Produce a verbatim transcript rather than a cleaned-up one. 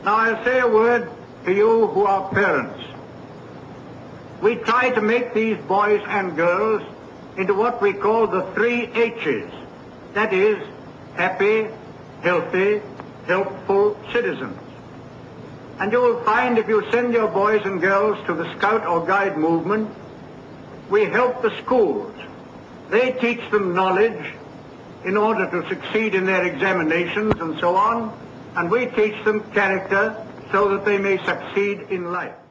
Now I'll say a word to you who are parents. We try to make these boys and girls into what we call the three H's. That is, happy, healthy, helpful citizens. And you will find if you send your boys and girls to the Scout or Guide movement, we help the schools. They teach them knowledge in order to succeed in their examinations and so on, and we teach them character so that they may succeed in life.